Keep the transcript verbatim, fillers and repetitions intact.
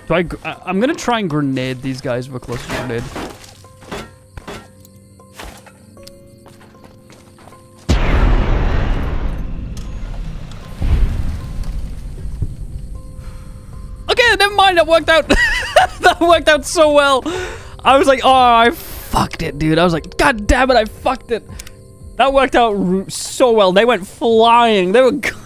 Do I... gr- I- I'm gonna try and grenade these guys with a close grenade. Okay, never mind. That worked out. That worked out so well. I was like, oh, I fucked it, dude. I was like, God damn it, I fucked it. That worked out so well. They went flying. They were